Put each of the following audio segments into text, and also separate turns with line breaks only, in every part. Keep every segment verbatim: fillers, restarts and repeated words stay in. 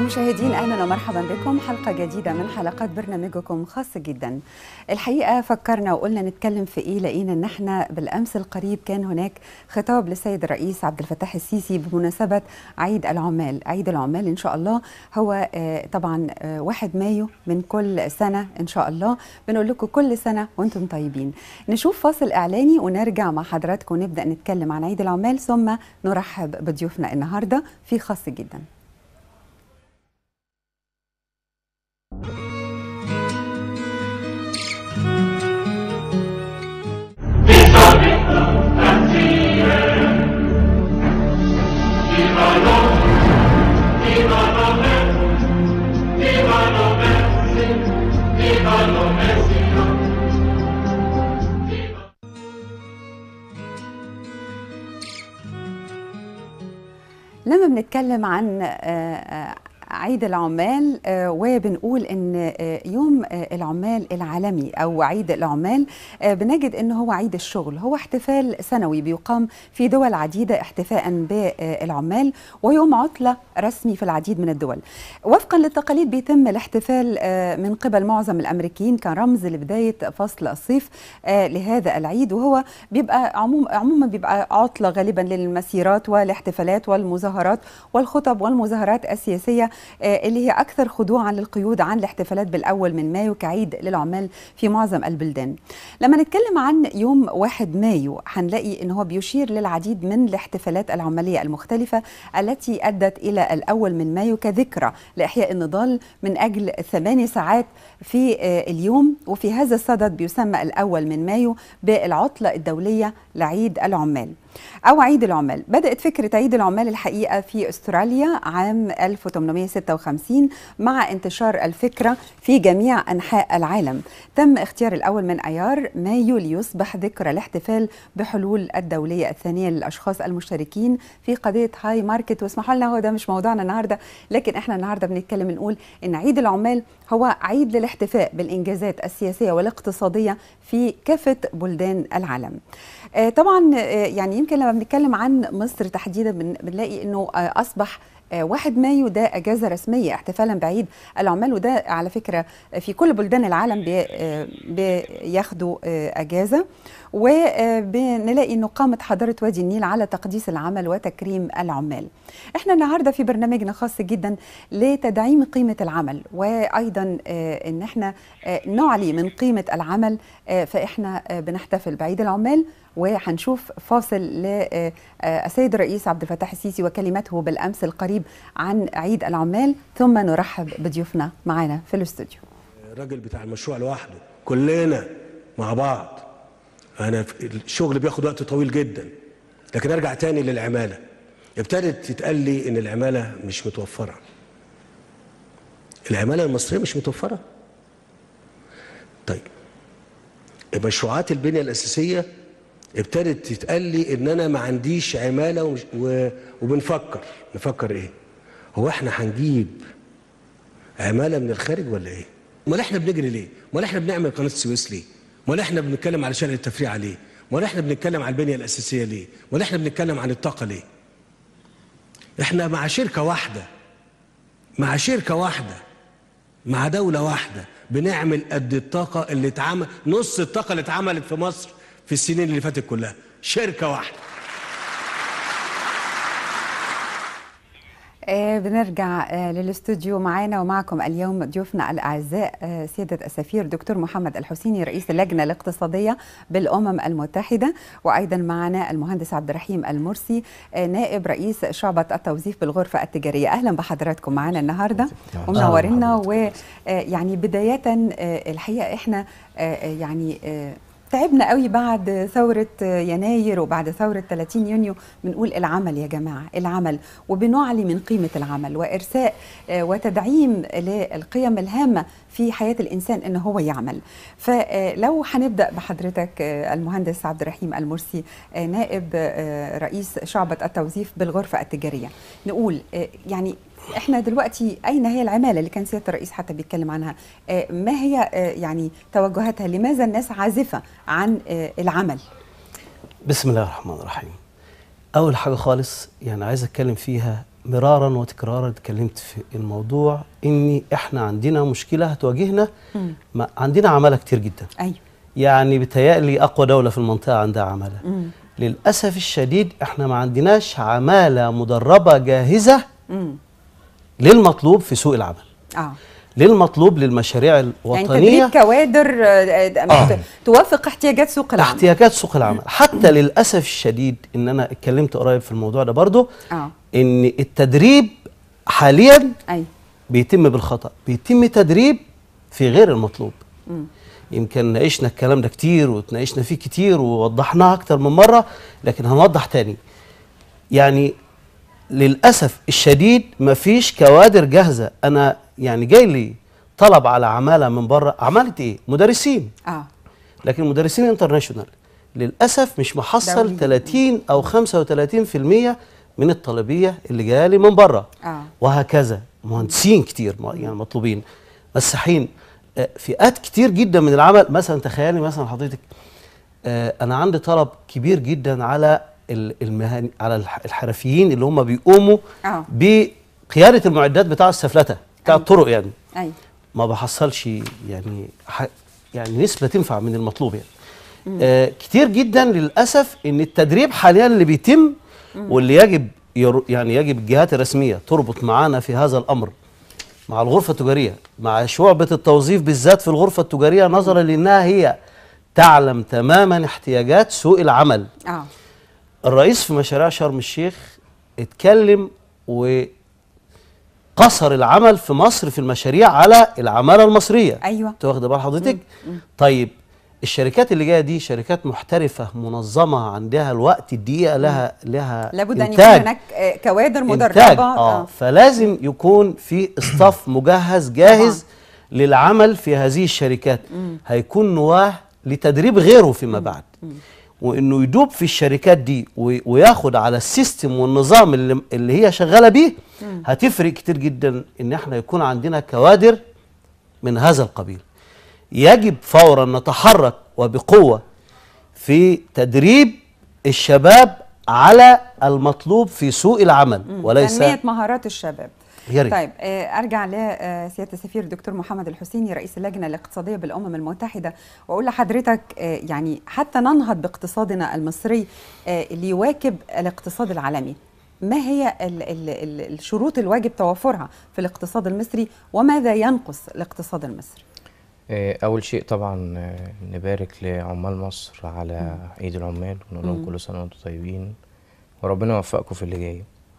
مشاهدين اهلا ومرحبا بكم حلقه جديده من حلقات برنامجكم خاص جدا. الحقيقه فكرنا وقلنا نتكلم في ايه، لقينا ان احنا بالامس القريب كان هناك خطاب للسيد الرئيس عبد الفتاح السيسي بمناسبه عيد العمال. عيد العمال ان شاء الله هو طبعا واحد مايو من كل سنه ان شاء الله. بنقول لكم كل سنه وانتم طيبين. نشوف فاصل اعلاني ونرجع مع حضراتكم نبدا نتكلم عن عيد العمال، ثم نرحب بضيوفنا النهارده في خاص جدا. لما بنتكلم عن عيد العمال وبنقول ان يوم العمال العالمي او عيد العمال بنجد ان هو عيد الشغل، هو احتفال سنوي بيقام في دول عديده احتفاء بالعمال، ويوم عطله رسمي في العديد من الدول. وفقا للتقاليد بيتم الاحتفال من قبل معظم الامريكيين كرمز لبدايه فصل الصيف لهذا العيد، وهو بيبقى عموم عموما بيبقى عطله غالبا للمسيرات والاحتفالات والمظاهرات والخطب والمظاهرات السياسيه اللي هي أكثر خضوعا للقيود عن الاحتفالات بالأول من مايو كعيد للعمال في معظم البلدان. لما نتكلم عن يوم واحد مايو هنلاقي أنه هو بيشير للعديد من الاحتفالات العمالية المختلفة التي أدت إلى الأول من مايو كذكرى لإحياء النضال من أجل ثماني ساعات في اليوم، وفي هذا الصدد بيسمى الأول من مايو بالعطلة الدولية لعيد العمال أو عيد العمال. بدأت فكرة عيد العمال الحقيقة في أستراليا عام ألف وثمانمائة وستة وخمسين مع انتشار الفكرة في جميع أنحاء العالم. تم اختيار الأول من أيار مايو ليصبح ذكرى الاحتفال بحلول الدولية الثانية للأشخاص المشتركين في قضية هاي ماركت. واسمحوا لنا، هو ده مش موضوعنا النهاردة، لكن احنا النهاردة بنتكلم نقول إن عيد العمال هو عيد للاحتفاء بالإنجازات السياسية والاقتصادية في كافة بلدان العالم. طبعا يعني يمكن لما بنتكلم عن مصر تحديدا بنلاقي انه اصبح واحد مايو ده اجازه رسميه احتفالا بعيد العمال، وده على فكره في كل بلدان العالم بياخدوا اجازه. وبنلاقي انه قامت حضاره وادي النيل على تقديس العمل وتكريم العمال. احنا النهارده في برنامجنا خاص جدا لتدعيم قيمه العمل، وايضا ان احنا نعلي من قيمه العمل، فاحنا بنحتفل بعيد العمال. وهنشوف فاصل للسيد الرئيس عبد الفتاح السيسي وكلمته بالامس القريب عن عيد العمال، ثم نرحب بضيوفنا معانا في الاستوديو.
الراجل بتاع المشروع لوحده، كلنا مع بعض. انا الشغل بياخد وقت طويل جدا، لكن ارجع تاني للعماله. ابتدت تتقال لي ان العماله مش متوفره. العماله المصريه مش متوفره. طيب مشروعات البنيه الاساسيه ابتدت تتقال لي ان انا ما عنديش عماله ومش و... وبنفكر نفكر ايه؟ هو احنا هنجيب عماله من الخارج ولا ايه؟ امال احنا بنجري ليه؟ امال احنا بنعمل قناه السويس ليه؟ امال احنا بنتكلم على شرق التفريعه ليه؟ امال احنا بنتكلم على البنيه الاساسيه ليه؟ امال احنا بنتكلم عن الطاقه ليه؟ احنا مع شركه واحده مع شركه واحده مع دوله واحده بنعمل قد الطاقه اللي اتعمل، نص الطاقه اللي اتعملت في مصر في السنين اللي فاتت كلها، شركة واحدة.
آه بنرجع آه للاستوديو. معانا ومعكم اليوم ضيوفنا الأعزاء آه سيادة السفير دكتور محمد الحسيني رئيس اللجنة الاقتصادية بالأمم المتحدة، وأيضا معنا المهندس عبد الرحيم المرسي آه نائب رئيس شعبة التوظيف بالغرفة التجارية. أهلا بحضراتكم معنا النهاردة ومنورنا. ويعني بداية آه الحقيقة إحنا آه يعني آه تعبنا قوي بعد ثورة يناير وبعد ثورة ثلاثين يونيو بنقول العمل يا جماعة، العمل، وبنعلي من قيمة العمل وإرساء وتدعيم للقيم الهامة في حياة الإنسان إنه هو يعمل. فلو هنبدأ بحضرتك المهندس عبد الرحيم المرسي نائب رئيس شعبة التوظيف بالغرفة التجارية، نقول يعني احنا دلوقتي اين هي العماله اللي كان سياده الرئيس حتى بيتكلم عنها؟ ما هي يعني توجهاتها؟ لماذا الناس عازفه عن العمل؟
بسم الله الرحمن الرحيم. اول حاجه خالص يعني عايز اتكلم فيها مرارا وتكرارا اتكلمت في الموضوع ان احنا عندنا مشكله هتواجهنا. ما عندنا عماله كتير جدا.
ايوه.
يعني بتهيألي اقوى دوله في المنطقه عندها عماله. مم. للاسف الشديد احنا ما عندناش عماله مدربه جاهزه مم. للمطلوب في سوق العمل. اه للمطلوب للمشاريع الوطنيه،
يعني تدريب كوادر آه. توافق احتياجات سوق العمل.
احتياجات سوق العمل. حتى للاسف الشديد ان انا اتكلمت قريب في الموضوع ده برضو اه ان التدريب حاليا أي. بيتم بالخطأ، بيتم تدريب في غير المطلوب. م. يمكن ناقشنا الكلام ده كتير وتناقشنا فيه كتير ووضحناه اكتر من مره، لكن هنوضح تاني. يعني للاسف الشديد مفيش كوادر جاهزه. انا يعني جاي لي طلب على عماله من بره، عماله ايه؟ مدرسين. اه لكن مدرسين انترناشونال للاسف مش محصل دولي. ثلاثين او خمسة وثلاثين في المية من الطلبيه اللي جايه لي من بره. آه. وهكذا مهندسين كتير يعني مطلوبين، مساحين، فئات كتير جدا من العمل. مثلا تخيلي مثلا حضرتك انا عندي طلب كبير جدا على المهن، على الحرفيين اللي هم بيقوموا آه. بقياده المعدات بتاع السفلته بتاع الطرق يعني. أي. ما بحصلش يعني يعني نسبه تنفع من المطلوب يعني. آه كتير جدا للاسف ان التدريب حاليا اللي بيتم واللي يجب يعني يجب الجهات الرسميه تربط معانا في هذا الامر مع الغرفه التجاريه، مع شعبه التوظيف بالذات في الغرفه التجاريه، نظرا لانها هي تعلم تماما احتياجات سوق العمل. آه. الرئيس في مشاريع شرم الشيخ اتكلم وقصر العمل في مصر في المشاريع على العماله المصريه. ايوه انت واخده بال حضرتك؟ طيب الشركات اللي جايه دي شركات محترفه منظمه، عندها الوقت الدقيقه لها لها
لابد ان يكون هناك كوادر مدربه.
آه. اه فلازم يكون في اصطاف مجهز جاهز طبعا للعمل في هذه الشركات. مم. هيكون نواه لتدريب غيره فيما بعد. مم. وانه يدوب في الشركات دي وياخد على السيستم والنظام اللي, اللي هي شغاله بيه. مم. هتفرق كتير جدا ان احنا يكون عندنا كوادر من هذا القبيل. يجب فورا نتحرك وبقوه في تدريب الشباب على المطلوب في سوق العمل. مم. وليس
تنميه مهارات الشباب.
ياري.
طيب ارجع لسياده السفير الدكتور محمد الحسيني رئيس اللجنه الاقتصاديه بالامم المتحده، واقول لحضرتك يعني حتى ننهض باقتصادنا المصري ليواكب الاقتصاد العالمي، ما هي ال ال ال الشروط الواجب توافرها في الاقتصاد المصري وماذا ينقص الاقتصاد المصري؟
اول شيء طبعا نبارك لعمال مصر على عيد العمال ونقول لهم كل سنه وانتم طيبين وربنا يوفقكم في اللي جاي.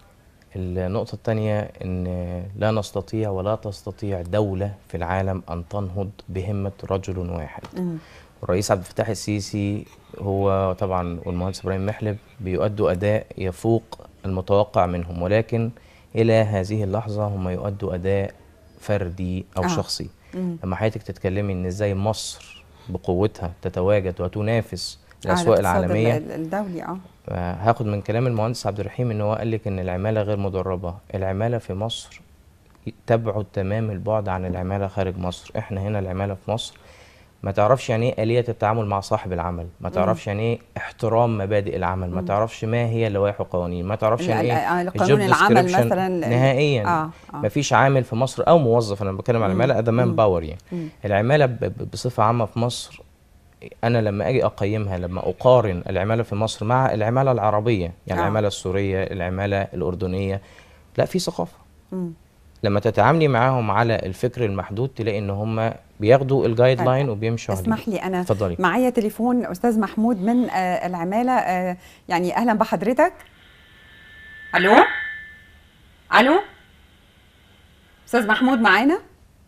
النقطة الثانية إن لا نستطيع ولا تستطيع دولة في العالم أن تنهض بهمة رجل واحد. مم. الرئيس عبد الفتاح السيسي هو طبعا والمهندس إبراهيم محلب بيؤدوا أداء يفوق المتوقع منهم، ولكن إلى هذه اللحظة هم يؤدوا أداء فردي أو آه. شخصي. مم. لما حضرتك تتكلمي إن إزاي مصر بقوتها تتواجد وتنافس الأسواق العالمية
الدولي اه
هاخد من كلام المهندس عبد الرحيم ان هو قال لك ان العماله غير مدربه. العماله في مصر تبعد تمام البعد عن العماله خارج مصر. احنا هنا العماله في مصر ما تعرفش يعني ايه آلية التعامل مع صاحب العمل، ما تعرفش يعني ايه احترام مبادئ العمل، ما تعرفش ما هي لوائح وقوانين، ما تعرفش يعني ايه
قانون العمل مثلا
نهائيا. آه. آه. ما فيش عامل في مصر او موظف، انا بتكلم عن العماله ده مان باور يعني. مم. العماله بصفه عامه في مصر أنا لما أجي أقيمها، لما أقارن العمالة في مصر مع العمالة العربية، يعني آه. العمالة السورية، العمالة الأردنية، لا في ثقافة. مم. لما تتعاملي معاهم على الفكر المحدود تلاقي إن هم بياخدوا الجايد لاين وبيمشوا عليه.
اسمح لي أنا فضلي. معايا تليفون أستاذ محمود من آه العمالة، آه يعني أهلا بحضرتك. ألو ألو أستاذ محمود معانا؟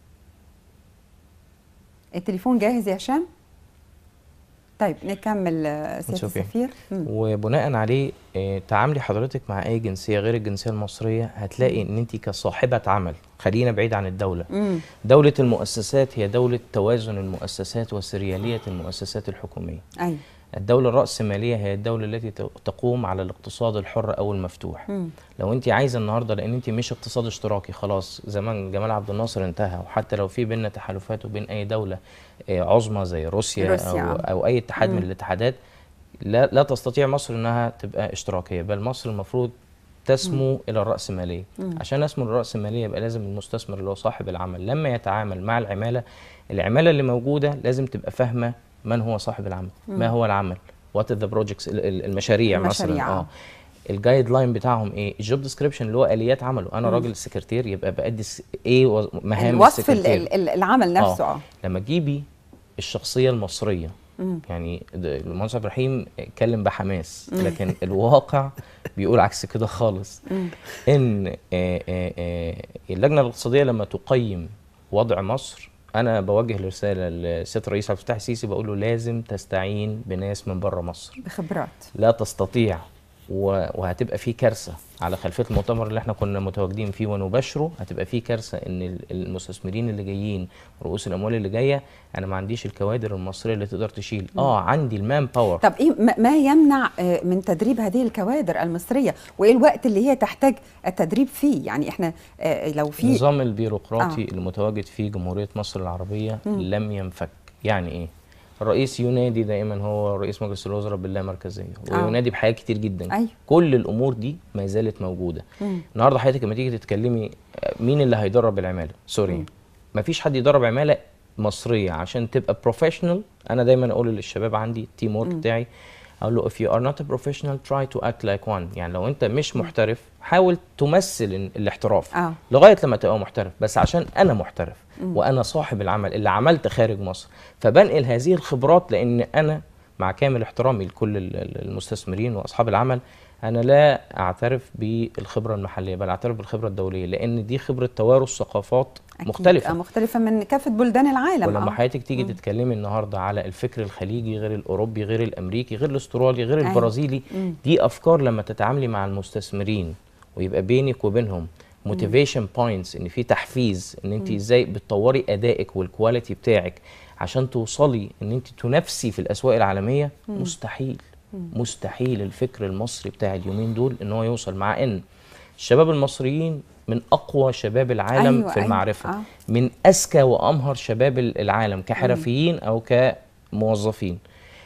التليفون جاهز يا هشام؟ طيب نكمل سيادة السفير.
وبناء عليه اه تعاملي حضرتك مع اي جنسيه غير الجنسيه المصريه هتلاقي ان انت كصاحبه عمل، خلينا بعيد عن الدوله. مم. دوله المؤسسات هي دوله توازن المؤسسات وسرياليه المؤسسات الحكوميه. أي. الدولة الرأسمالية هي الدولة التي تقوم على الاقتصاد الحر أو المفتوح. مم. لو أنت عايزة النهاردة، لأن أنت مش اقتصاد اشتراكي خلاص، زمان جمال عبد الناصر انتهى، وحتى لو في بيننا تحالفات وبين أي دولة عظمى زي روسيا, روسيا. أو, أو أي اتحاد مم. من الاتحادات، لا, لا تستطيع مصر أنها تبقى اشتراكية، بل مصر المفروض تسمو م. الى الرأسمالية. م. عشان اسمو للرأسمالية يبقى لازم المستثمر اللي هو صاحب العمل لما يتعامل مع العمالة، العمالة اللي موجودة لازم تبقى فاهمة من هو صاحب العمل، م. ما هو العمل، وات ذا بروجكتس، المشاريع مثلا. اه الجايد لاين بتاعهم ايه، الجوب ديسكريبشن اللي هو اليات عمله. انا م. راجل سكرتير يبقى بادي ايه مهام
وصف
السكرتير،
العمل نفسه. اه
لما تجيبي الشخصيه المصريه، مم. يعني المهندس عبد الرحيم اتكلم بحماس، لكن الواقع بيقول عكس كده خالص. مم. ان آآ آآ اللجنه الاقتصاديه لما تقيم وضع مصر، انا بوجه رساله للسيد الرئيس عبد الفتاح السيسي بقول له لازم تستعين بناس من بره مصر
بخبرات.
لا تستطيع، وهتبقى في كارثه على خلفيه المؤتمر اللي احنا كنا متواجدين فيه ونبشره. هتبقى في كارثه ان المستثمرين اللي جايين، رؤوس الاموال اللي جايه، انا ما عنديش الكوادر المصريه اللي تقدر تشيل. اه عندي المان باور.
طب ايه ما يمنع من تدريب هذه الكوادر المصريه، وايه الوقت اللي هي تحتاج التدريب فيه؟ يعني احنا لو في
النظام البيروقراطي آه. المتواجد في جمهوريه مصر العربيه م. لم ينفك. يعني ايه؟ الرئيس ينادي دائما، هو رئيس مجلس الوزراء باللامركزيه، وينادي بحاجات كتير جدا.
أيوه.
كل الامور دي ما زالت موجوده. مم. النهارده حضرتك لما تيجي تتكلمي مين اللي هيدرب العماله؟ سوري، ما فيش حد يدرب عماله مصريه عشان تبقى بروفيشنال. انا دايما اقول للشباب عندي التيم ورك بتاعي، اقول له if you are not a professional try to act like one. يعني لو انت مش محترف حاول تمثل الاحتراف آه. لغايه لما تبقى محترف. بس عشان انا محترف مم. وانا صاحب العمل اللي عملت خارج مصر، فبنقل هذه الخبرات. لان انا مع كامل احترامي لكل المستثمرين واصحاب العمل، انا لا اعترف بالخبره المحليه، بل اعترف بالخبره الدوليه، لان دي خبره توارث ثقافات مختلفه
مختلفه من كافه بلدان العالم.
ولما حضرتك تيجي مم. تتكلمي النهارده على الفكر الخليجي غير الاوروبي غير الامريكي غير الاسترالي غير أيوة. البرازيلي، مم. دي افكار لما تتعاملي مع المستثمرين ويبقى بينك وبينهم موتيفيشن بوينتس، ان في تحفيز، ان انت ازاي بتطوري ادائك والكواليتي بتاعك عشان توصلي ان انت تنافسي في الاسواق العالميه. مم. مستحيل مم. مستحيل الفكر المصري بتاع اليومين دول ان هو يوصل، مع ان الشباب المصريين من اقوى شباب العالم. أيوة في المعرفه. أيوة. آه. من اذكى وامهر شباب العالم كحرفيين مم. او كموظفين،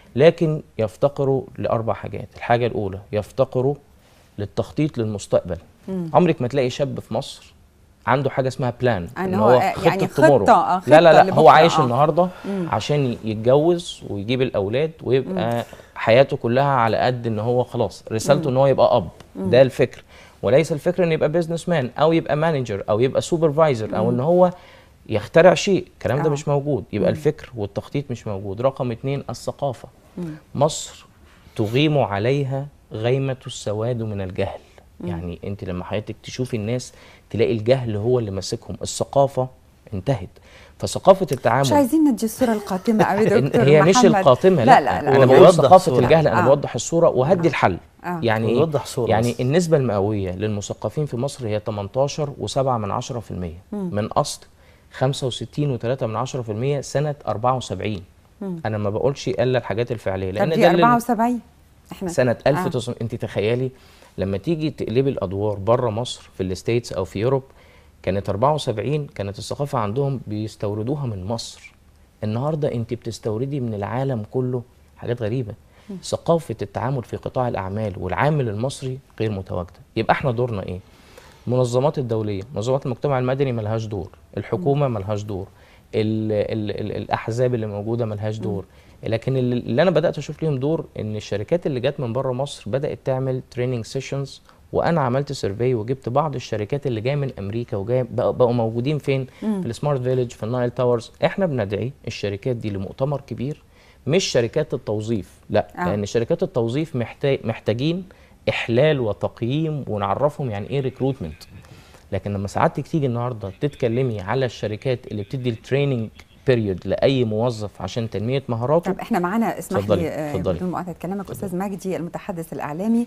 لكن يفتقروا لاربع حاجات. الحاجه الاولى يفتقروا للتخطيط للمستقبل. مم. عمرك ما تلاقي شاب في مصر عنده حاجه اسمها بلان، ان هو خطه يعني تمر. لا لا لا هو عايش آه. النهارده مم. عشان يتجوز ويجيب الاولاد ويبقى مم. حياته كلها على قد ان هو خلاص رسالته مم. ان هو يبقى اب. مم. ده الفكر، وليس الفكر ان يبقى بيزنس مان او يبقى مانجر او يبقى سوبرفايزر او ان هو يخترع شيء. الكلام آه. ده مش موجود. يبقى مم. الفكر والتخطيط مش موجود. رقم اتنين الثقافه. مم. مصر تغيم عليها غيمه السواد من الجهل. مم. يعني انت لما حضرتك تشوفي الناس تلاقي الجهل هو اللي ماسكهم، الثقافه انتهت. فثقافه التعامل
مش عايزين ندي الصوره القاتمه قوي دكتور
هي
محمد.
مش القاتمه، لا, لا, لا. انا بقول ثقافه الجهل. انا
آه.
بوضح الصوره وهدي الحل.
آه.
يعني ايه؟ يعني النسبه المئويه للمثقفين في مصر هي ثمانية عشر فاصلة سبعة بالمية من اصل خمسة وستين فاصلة ثلاثة بالمية سنه أربعة وسبعين. مم. انا ما بقولش الا الحاجات الفعليه، لان
ده أربعة وسبعين احنا
سنه ألف وتسعمية. انت تخيلي لما تيجي تقلبي الادوار بره مصر في الستيتس او في يوروب، كانت أربعة وسبعين كانت الثقافه عندهم بيستوردوها من مصر. النهارده انت بتستوردي من العالم كله حاجات غريبه. م. ثقافه التعامل في قطاع الاعمال والعامل المصري غير متواجده. يبقى احنا دورنا ايه؟ المنظمات الدوليه، منظمات المجتمع المدني ملهاش دور، الحكومه ملهاش دور، ال ال ال الاحزاب اللي موجوده ملهاش دور. م. لكن اللي انا بدات اشوف ليهم دور ان الشركات اللي جت من بره مصر بدات تعمل تريننج سيشنز. وانا عملت سيرفي وجبت بعض الشركات اللي جايه من امريكا وجايه بقوا موجودين فين؟ مم. في السمارت فيليج، في النايل تاورز. احنا بندعي الشركات دي لمؤتمر كبير، مش شركات التوظيف، لا. آه. لان شركات التوظيف محتاج محتاجين احلال وتقييم ونعرفهم يعني ايه ريكروتمنت. لكن لما سعادتك تيجي النهارده تتكلمي على الشركات اللي بتدي التريننج بيريود لاي موظف عشان تنميه مهاراته.
طب احنا معانا، اسمح لي بدون مقاطعه كلامك، استاذ مجدي المتحدث الاعلامي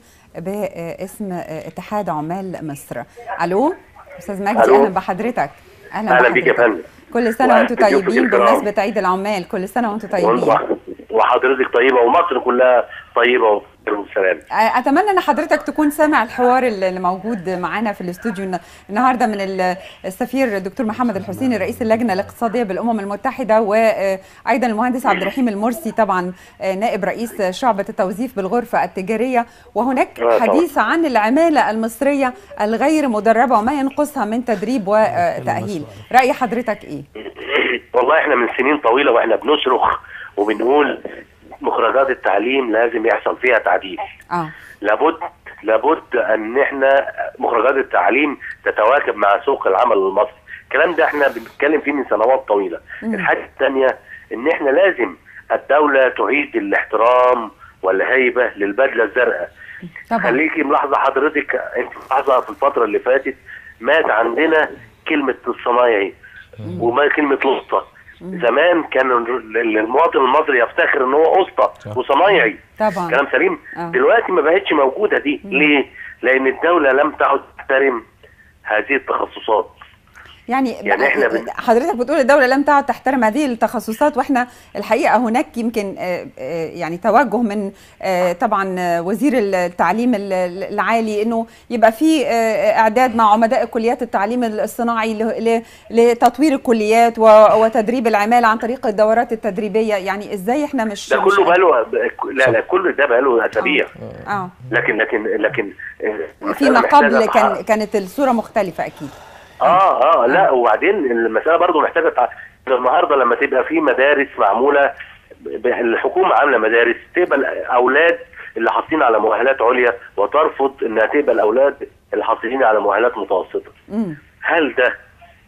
باسم اتحاد عمال مصر. الو استاذ مجدي، اهلا بحضرتك.
اهلا, أهلا بيك يا فندم.
كل سنه وانتم طيبين بمناسبه عيد العمال. كل سنه وانتم طيبين
وحضرتك طيبه ومصر كلها طيبه والسلام.
اتمنى ان حضرتك تكون سامع الحوار اللي موجود معانا في الاستوديو النهارده من السفير الدكتور محمد الحسيني رئيس اللجنه الاقتصاديه بالامم المتحده، وايضا المهندس عبد الرحيم المرسي طبعا نائب رئيس شعبه التوظيف بالغرفه التجاريه. وهناك حديث عن العماله المصريه الغير مدربه وما ينقصها من تدريب وتاهيل، راي حضرتك ايه؟
والله احنا من سنين طويله واحنا بنصرخ وبنقول مخرجات التعليم لازم يحصل فيها تعديل. اه لابد لابد ان احنا مخرجات التعليم تتواكب مع سوق العمل المصري. الكلام ده احنا بنتكلم فيه من سنوات طويله. مم. الحاجه الثانيه ان احنا لازم الدوله تعيد الاحترام والهيبه للبدله الزرقاء. طبعا. خليكي ملاحظه حضرتك، انت ملاحظه في الفتره اللي فاتت مات عندنا كلمه الصنايعي وما كلمه الاسطى. زمان كان المواطن المصري يفتخر ان هو اسطى وصنايعي. طبعا كلام سليم. أوه. دلوقتي ما بقتش موجوده دي. مم. ليه؟ لان الدوله لم تعد تحترم هذه التخصصات.
يعني, يعني احنا بن... حضرتك بتقول الدوله لم تعد تحترم هذه التخصصات، واحنا الحقيقه هناك يمكن يعني توجه من طبعا وزير التعليم العالي انه يبقى في اعداد مع عمداء كليات التعليم الصناعي لتطوير الكليات وتدريب العماله عن طريق الدورات التدريبيه. يعني ازاي احنا مش
ده كله بقاله لا لا كل ده بقاله اسابيع. اه لكن لكن لكن
فيما قبل كان كانت الصوره مختلفه اكيد.
اه اه لا وبعدين المساله برضو محتاجه تع... النهارده لما تبقى في مدارس معموله، الحكومه عامله مدارس تقبل اولاد اللي حاصلين على مؤهلات عليا وترفض انها تقبل اولاد اللي حاصلين على مؤهلات متوسطه. مم. هل ده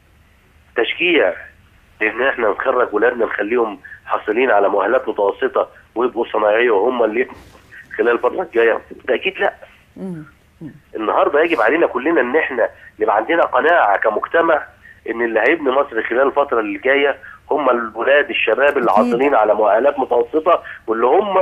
تشجيع لان احنا نخرج ولادنا نخليهم حاصلين على مؤهلات متوسطه ويبقوا صناعيه وهم اللي خلال الفتره الجايه؟ ده اكيد لا. مم. النهارده يجب علينا كلنا ان احنا يبقى عندنا قناعه كمجتمع ان اللي هيبني مصر خلال الفتره اللي جايه هم الولاد الشباب اللي حاصلين على مؤهلات متوسطه واللي هم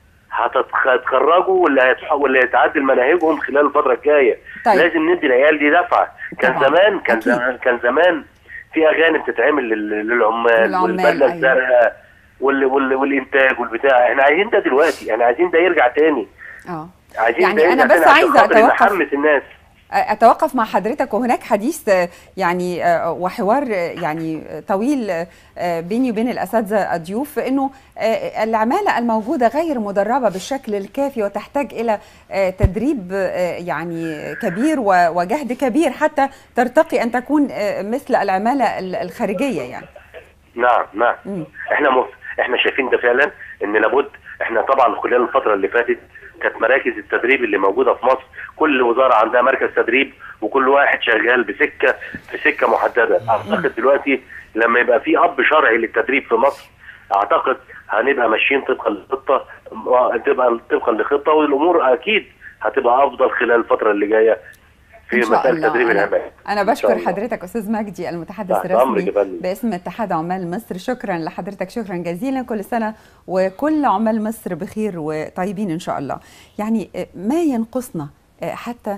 هتتخرجوا واللي واللي هيتعدل مناهجهم خلال الفتره الجايه. طيب. لازم ندي العيال دي دفعه. كان طبعا. زمان كان أكيد. زمان كان زمان في اغاني بتتعمل للعمال والبدله الزرقاء وال وال والانتاج والبتاع. احنا عايزين ده دلوقتي، احنا عايزين ده يرجع تاني. اه
يعني انا بس عايزه اتوقف
الناس.
اتوقف مع حضرتك. وهناك حديث يعني وحوار يعني طويل بيني وبين الاساتذه الضيوف انه العماله الموجوده غير مدربه بالشكل الكافي وتحتاج الى تدريب يعني كبير وجهد كبير حتى ترتقي ان تكون مثل العماله الخارجيه يعني.
نعم نعم. م. احنا مف... احنا شايفين ده فعلا ان لابد. احنا طبعا خلال الفتره اللي فاتت كانت مراكز التدريب اللي موجوده في مصر كل وزاره عندها مركز تدريب وكل واحد شغال بسكه في سكه محدده. اعتقد دلوقتي لما يبقى في اب شرعي للتدريب في مصر اعتقد هنبقى ماشيين طبقا للخطه، تبقى طبقا لخطه والامور اكيد هتبقى افضل خلال الفتره اللي جايه في مسألة تدريب العمال.
أنا بشكر حضرتك أستاذ مجدي المتحدث الرسمي باسم اتحاد عمال مصر. شكرا لحضرتك، شكرا جزيلا. كل سنة وكل عمال مصر بخير وطيبين إن شاء الله. يعني ما ينقصنا حتى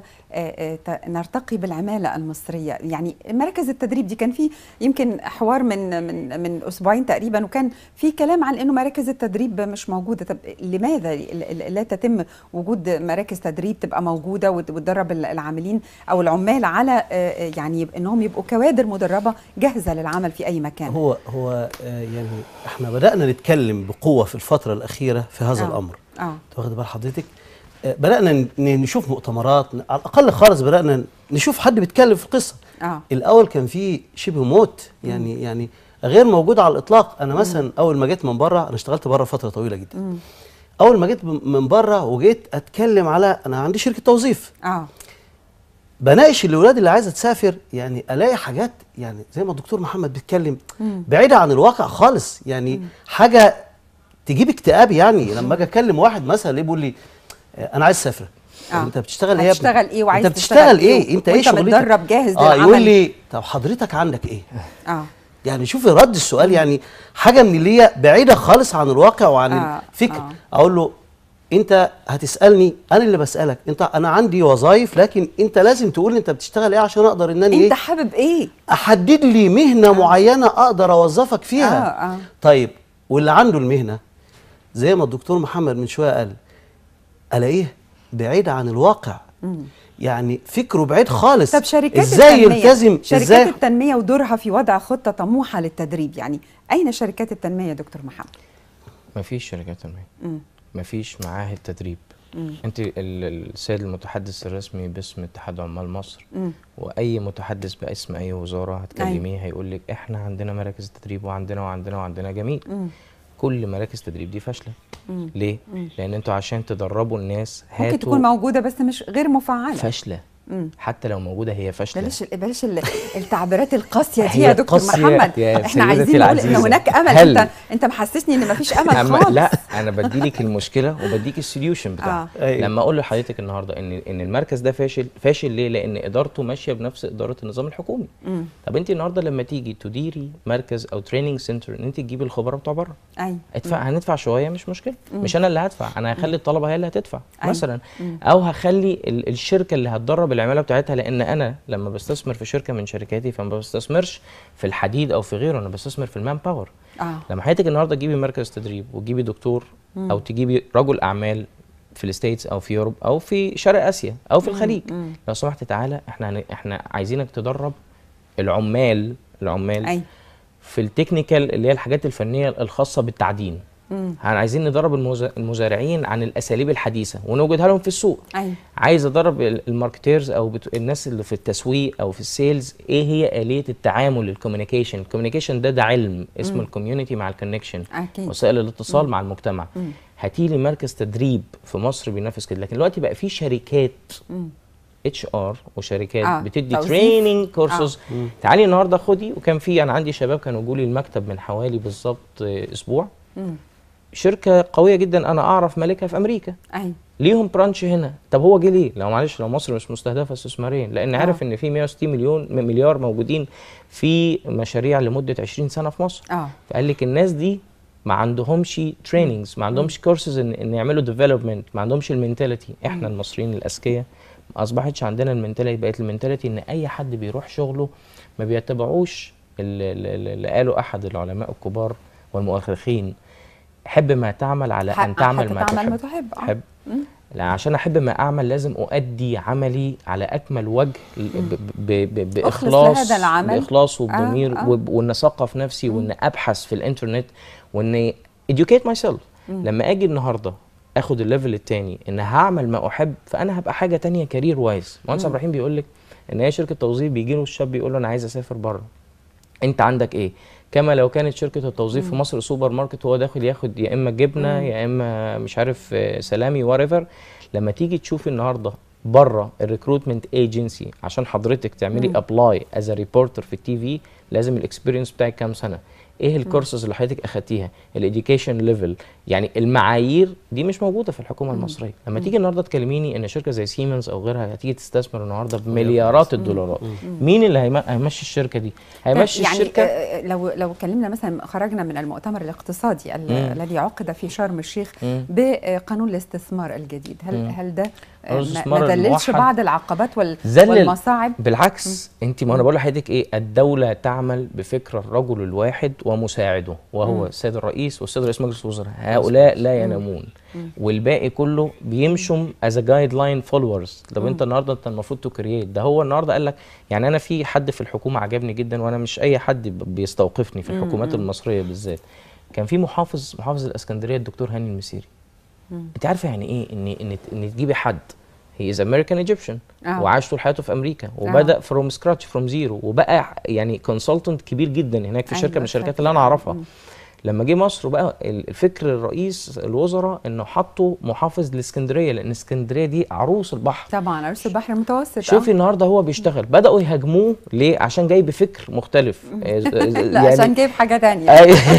نرتقي بالعماله المصريه. يعني مراكز التدريب دي كان في يمكن حوار من من من اسبوعين تقريبا وكان في كلام عن انه مراكز التدريب مش موجوده. طب لماذا لا تتم وجود مراكز تدريب تبقى موجوده وتدرب العاملين او العمال على يعني انهم يبقوا كوادر مدربه جاهزه للعمل في اي مكان؟
هو هو يعني احنا بدانا نتكلم بقوه في الفتره الاخيره في هذا آه. الامر. اه واخد بال حضرتك؟ بدأنا نشوف مؤتمرات، على الأقل خالص بدأنا نشوف حد بيتكلم في القصة. آه. الأول كان في شبه موت يعني مم. يعني غير موجود على الإطلاق. أنا مثلا مم. أول ما جيت من بره، أنا اشتغلت بره فترة طويلة جدا. مم. أول ما جيت من بره وجيت أتكلم على أنا عندي شركة توظيف. آه. بناقش الأولاد اللي عايزة تسافر، يعني ألاقي حاجات يعني زي ما الدكتور محمد بيتكلم بعيدة عن الواقع خالص، يعني مم. حاجة تجيب اكتئاب. يعني لما أجي أكلم واحد مثلا ليه بيقول لي انا عايز اسافر. آه. انت بتشتغل ايه؟
بتشتغل ايه وعايز
انت بتشتغل ايه؟ انت ايه شغلتك؟
انت متدرب جاهز
اه يقول لي طب حضرتك عندك ايه؟ اه يعني شوف رد السؤال، يعني حاجه من اللي هي بعيده خالص عن الواقع وعن آه. الفكر. آه. اقول له انت هتسالني، انا اللي بسالك. انت انا عندي وظايف لكن انت لازم تقول لي انت بتشتغل ايه عشان اقدر ان انا
انت ايه؟ حابب ايه؟
احدد لي مهنه آه. معينه اقدر اوظفك فيها. آه. آه. طيب واللي عنده المهنه زي ما الدكتور محمد من شويه قال، الاقيه بعيد عن الواقع. مم. يعني فكره بعيد خالص.
طب شركات
ازاي
التنمية
يلتزم
شركات
ازاي
التنميه ودورها في وضع خطه طموحه للتدريب، يعني اين شركات التنميه يا دكتور محمد؟
مفيش شركات تنميه، مفيش معاهد تدريب. مم. انت السيد المتحدث الرسمي باسم اتحاد عمال مصر، مم. واي متحدث باسم اي وزاره هتكلميه هيقول لك احنا عندنا مراكز تدريب وعندنا وعندنا وعندنا جميل. مم. كل مراكز تدريب دي فاشله. مم. ليه؟ مم. لان انتوا عشان تدربوا الناس هاتوا
ممكن تكون موجوده بس مش غير مفعله.
فاشله. مم. حتى لو موجوده هي فاشله.
بلاش بلاش التعبيرات القاسيه دي يا دكتور محمد. احنا عايزين نقول ان هناك امل. انت انت محسسني ان مفيش امل خالص.
لا انا بديلك المشكله وبديك السوليوشن بتاعها. آه. لما اقول لحضرتك النهارده ان ان المركز ده فاشل، فاشل ليه؟ لان ادارته ماشيه بنفس اداره النظام الحكومي. مم. طب انت النهارده لما تيجي تديري مركز او تريننج سنتر ان انت تجيبي الخبراء بتوع بره، ايوه ادفع، هندفع شويه مش مشكله. مم. مش انا اللي هدفع، انا هخلي الطلبه هي اللي هتدفع. أيوة. مثلا. مم. او هخلي الشركه اللي هتدرب العماله بتاعتها، لان ان انا لما بستثمر في شركه من شركاتي فما بستثمرش في الحديد او في غيره، انا بستثمر في المان باور. آه. لما حضرتك النهارده تجيبي مركز تدريب وتجيبي دكتور، مم. او تجيبي رجل اعمال في الستيتس او في يوروب او في شرق اسيا او في الخليج، مم. لو سمحت تعالى احنا احنا عايزينك تدرب العمال العمال أي. في التكنيكال اللي هي الحاجات الفنيه الخاصه بالتعدين. احنا عايزين ندرب المزارعين عن الاساليب الحديثه ونوجدها لهم في السوق. أيوة. عايز ادرب الماركتيرز او الناس اللي في التسويق او في السيلز ايه هي اليه التعامل، الكوميونيكيشن. الكوميونيكيشن ده ده علم اسمه الكوميونتي مع الكونكشن، وسائل الاتصال مم. مع المجتمع. هاتي لي مركز تدريب في مصر بينافس كده. لكن دلوقتي بقى في شركات اتش ار وشركات آه. بتدي تريننج كورسز. آه. تعالي النهارده خدي، وكان في انا عندي شباب كانوا جولي المكتب من حوالي بالظبط اسبوع. مم. شركه قويه جدا انا اعرف مالكها في امريكا. ايوه ليهم برانش هنا. طب هو جه ليه؟ لو معلش لو مصر مش مستهدفه استثماريا، لان آه. عارف ان في مئة وستين مليون مليار موجودين في مشاريع لمده عشرين سنه في مصر. اه فقال لك الناس دي ما عندهمش تريننجز، ما عندهمش كورسز ان, إن يعملوا ديفلوبمنت، ما عندهمش المينتاليتي. احنا المصريين الاذكياء ما اصبحتش عندنا المينتاليتي، بقت المينتاليتي ان اي حد بيروح شغله ما بيتبعوش اللي قاله احد العلماء الكبار والمؤرخين: حب ما تعمل على ان تعمل ما تحب. ما تحب. حب. لا عشان احب ما اعمل لازم اؤدي عملي على اكمل وجه باخلاص باخلاص وبضمير، آه. آه. وان اثقف نفسي، وان ابحث في الانترنت، وان educate myself. لما اجي النهارده اخد الليفل الثاني ان هعمل ما احب، فانا هبقى حاجه ثانيه كارير وايز. مهندس عبد الرحيم بيقول لك ان هي شركه توظيف بيجي له الشاب يقول له انا عايز اسافر بره، انت عندك ايه؟ كما لو كانت شركه التوظيف مم. في مصر سوبر ماركت، وهو داخل ياخد يا اما جبنه يا اما مش عارف سلامي واريفر. لما تيجي تشوفي النهارده بره الريكروتمنت ايجنسي عشان حضرتك تعملي ابلاي از ريبورتر في التي في، لازم الاكسبيرينس بتاعك كام سنه، ايه الكورسز اللي حضرتك اخدتيها، الاديوكيشن ليفل، يعني المعايير دي مش موجوده في الحكومه مم. المصريه. لما مم. تيجي النهارده تكلميني ان شركه زي سيمنز او غيرها هتيجي تستثمر النهارده بمليارات مم. الدولارات، مم. مين اللي هيمشي الشركه دي؟ هيمشي
يعني
الشركه.
آه لو لو اتكلمنا مثلا، خرجنا من المؤتمر الاقتصادي الذي عقد في شرم الشيخ مم. بقانون الاستثمار الجديد، هل مم. هل ده ما دللش بعض العقبات وال والمصاعب؟
بالعكس، انت ما انا بقول لحضرتك ايه، الدوله تعمل بفكر الرجل الواحد ومساعده، وهو مم. السيد الرئيس والسيد رئيس مجلس الوزراء. هؤلاء لا ينامون، مم. والباقي كله بيمشوا از جايد لاين فولورز. طب مم. انت النهارده انت المفروض تكرييت ده. هو النهارده قال لك، يعني انا في حد في الحكومه عجبني جدا، وانا مش اي حد بيستوقفني في الحكومات مم. المصريه بالذات. كان في محافظ محافظ الاسكندريه الدكتور هاني المسيري. مم. انت عارفه يعني ايه ان ان ان تجيبي حد هي از امريكان ايجيبشن وعاش طول حياته في امريكا، وبدا فروم سكراتش فروم زيرو، وبقى يعني كونسلتنت كبير جدا هناك في شركه أيوة من الشركات اللي انا اعرفها. مم. لما جه مصر بقى الفكر الرئيس الوزراء انه حطوا محافظ لاسكندريه، لان اسكندريه دي عروس البحر.
طبعا عروس البحر المتوسط.
شوفي النهارده هو بيشتغل، بداوا يهاجموه ليه؟ عشان جاي بفكر مختلف.
لا يعني عشان جايب حاجه ثانيه.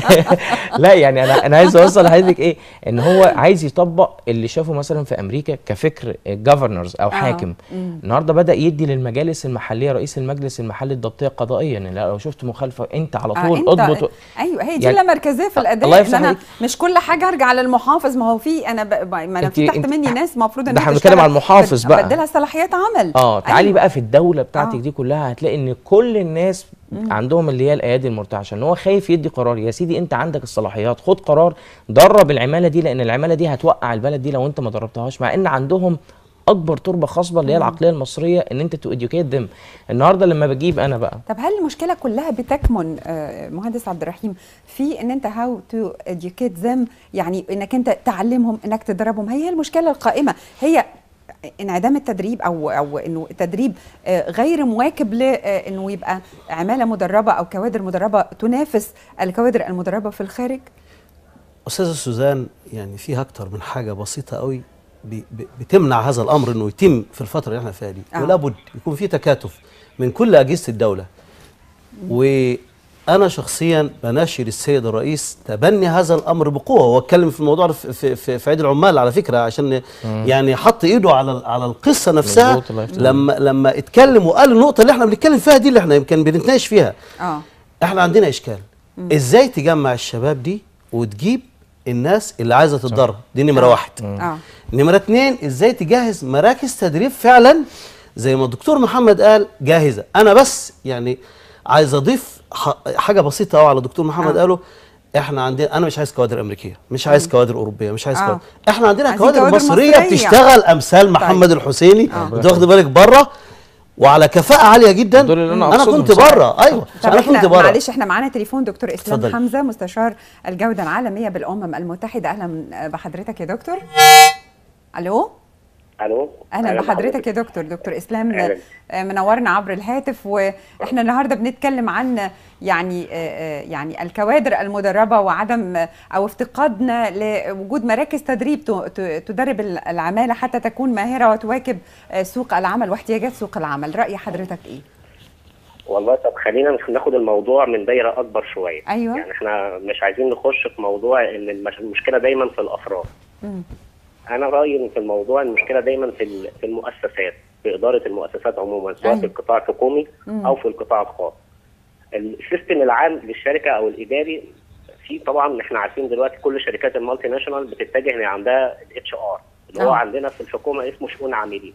لا يعني انا انا عايز اوصل لحضرتك ايه، ان هو عايز يطبق اللي شافه مثلا في امريكا كفكر جفرنرز او حاكم. آه. النهارده بدا يدي للمجالس المحليه، رئيس المجلس المحلي الضبطيه قضائيا، يعني لو شفت مخالفه انت على طول آه اضبط.
ايوه هي دي يعني مركزيه في الاداء. ان انا مش كل حاجه ارجع للمحافظ، ما هو في انا ب... ما انا في تحت مني ناس المفروض ان
احنا بنتكلم على المحافظ بقى
بدلها صلاحيات عمل.
اه تعالي أيوة. بقى في الدوله بتاعتك آه. دي كلها هتلاقي ان كل الناس مم. عندهم اللي هي الايادي المرتعشه، ان هو خايف يدي قرار. يا سيدي انت عندك الصلاحيات، خد قرار، درب العماله دي، لان العماله دي هتوقع البلد دي لو انت ما دربتهاش. مع ان عندهم اكبر تربه خصبه اللي هي العقليه المصريه، ان انت تو اديوكيت ذم. النهارده لما بجيب انا بقى،
طب هل المشكله كلها بتكمن مهندس عبد الرحيم في ان انت هاو تو اديوكيت ذم، يعني انك انت تعلمهم، انك تدربهم؟ هي المشكله القائمه هي انعدام التدريب، او او انه التدريب غير مواكب لانه يبقى عماله مدربه او كوادر مدربه تنافس الكوادر المدربه في الخارج.
استاذه سوزان، يعني فيها اكتر من حاجه بسيطه قوي بتمنع هذا الامر انه يتم في الفتره اللي احنا فيها دي. آه. ولا بد يكون في تكاتف من كل اجهزه الدوله. وانا شخصيا بناشر السيد الرئيس تبني هذا الامر بقوه، واتكلم في الموضوع في, في, في عيد العمال على فكره، عشان مم. يعني حط ايده على على القصه نفسها لما لما اتكلم وقال النقطه اللي احنا بنتكلم فيها دي، اللي احنا يمكن بنتناقش فيها. اه احنا عندنا اشكال. مم. ازاي تجمع الشباب دي وتجيب الناس اللي عايزه تتدرب؟ دي نمره آه. واحد. آه. نمره اتنين، ازاي تجهز مراكز تدريب فعلا زي ما الدكتور محمد قال جاهزه. انا بس يعني عايز اضيف حاجه بسيطه قوي على الدكتور محمد. آه. قاله احنا عندنا، انا مش عايز كوادر امريكيه، مش عايز كوادر اوروبيه، مش عايز آه. كوادر، احنا عندنا كوادر, كوادر مصريه, مصرية بتشتغل امثال محمد طيب. الحسيني. آه. واخد بالك بره وعلى كفاءه عاليه جدا.
انا,
أنا كنت بره. ايوه انا كنت بره.
معلش احنا معانا تليفون دكتور اسلام فضل. حمزه مستشار الجوده العالميه بالامم المتحده. اهلا بحضرتك يا دكتور. الو
الو
اهلا بحضرتك يا دكتور. دكتور اسلام أهلا. منورنا عبر الهاتف، واحنا النهارده بنتكلم عن يعني يعني الكوادر المدربه وعدم او افتقادنا لوجود مراكز تدريب تدرب العماله حتى تكون ماهره وتواكب سوق العمل واحتياجات سوق العمل. راي حضرتك ايه؟
والله طب خلينا ناخد الموضوع من دايره اكبر شويه.
ايوه
يعني احنا مش عايزين نخش في موضوع ان المشكله دايما في الافراد. م. انا رايي في الموضوع المشكله دايما في في المؤسسات، في اداره المؤسسات عموما، سواء أيوة. في القطاع الحكومي او في القطاع الخاص. السيستم العام للشركه او الاداري، في طبعا احنا عارفين دلوقتي كل شركات المالتي ناشونال بتتجه ان عندها الاتش ار اللي هو عندنا في الحكومه اسمه شؤون عاملين.